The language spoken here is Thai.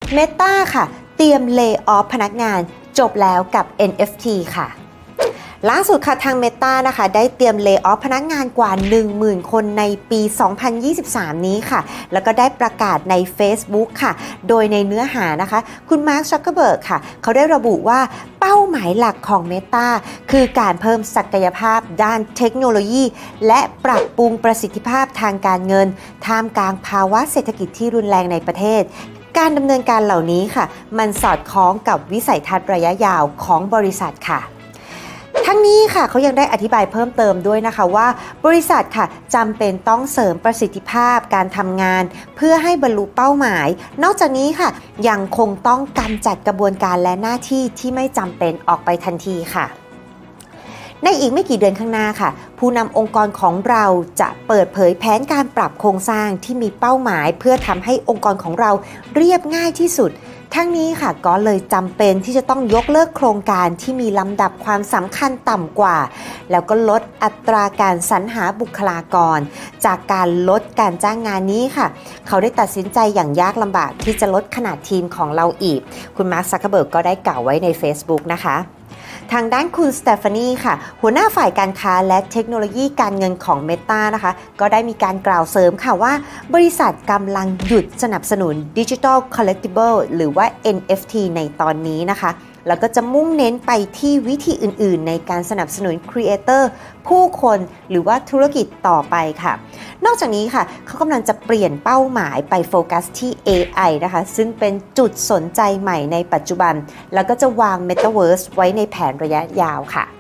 Meta ค่ะเตรียม lay off พนักงานจบแล้วกับ NFT ค่ะล่าสุดค่ะทาง Meta นะคะได้เตรียม lay off พนักงานกว่า 10,000 คนในปี 2023 นี้ค่ะแล้วก็ได้ประกาศใน Facebook ค่ะโดยในเนื้อหานะคะคุณมาร์ค ซักเคอร์เบิร์กค่ะเขาได้ระบุว่าเป้าหมายหลักของ Meta คือการเพิ่มศักยภาพด้านเทคโนโลยีและปรับปรุงประสิทธิภาพทางการเงินท่ามกลางภาวะเศรษฐกิจที่รุนแรงในประเทศการดำเนินการเหล่านี้ค่ะมันสอดคล้องกับวิสัยทัศน์ระยะยาวของบริษัทค่ะทั้งนี้ค่ะเขายังได้อธิบายเพิ่มเติมด้วยนะคะว่าบริษัทค่ะจำเป็นต้องเสริมประสิทธิภาพการทำงานเพื่อให้บรรลุเป้าหมายนอกจากนี้ค่ะยังคงต้องกำจัดกระบวนการและหน้าที่ที่ไม่จำเป็นออกไปทันทีค่ะในอีกไม่กี่เดือนข้างหน้าค่ะผู้นำองค์กรของเราจะเปิดเผยแผนการปรับโครงสร้างที่มีเป้าหมายเพื่อทำให้องค์กรของเราเรียบง่ายที่สุดทั้งนี้ค่ะก็เลยจำเป็นที่จะต้องยกเลิกโครงการที่มีลำดับความสำคัญต่ำกว่าแล้วก็ลดอัตราการสรรหาบุคลากรจากการลดการจ้างงานนี้ค่ะเขาได้ตัดสินใจอย่างยากลำบากที่จะลดขนาดทีมของเราอีกคุณมาร์ค ซักเคอร์เบิร์กก็ได้กล่าวไว้ใน Facebook นะคะทางด้านคุณสเตฟานีค่ะหัวหน้าฝ่ายการค้าและเทคโนโลยีการเงินของ Meta นะคะก็ได้มีการกล่าวเสริมค่ะว่าบริษัทกำลังหยุดสนับสนุน Digital Collectible หรือว่า NFT ในตอนนี้นะคะแล้วก็จะมุ่งเน้นไปที่วิธีอื่นๆในการสนับสนุน Creator ผู้คนหรือว่าธุรกิจต่อไปค่ะนอกจากนี้ค่ะเขากำลังจะเปลี่ยนเป้าหมายไปโฟกัสที่ AI นะคะซึ่งเป็นจุดสนใจใหม่ในปัจจุบันแล้วก็จะวาง Metaverse ไว้ในแผนระยะยาวค่ะ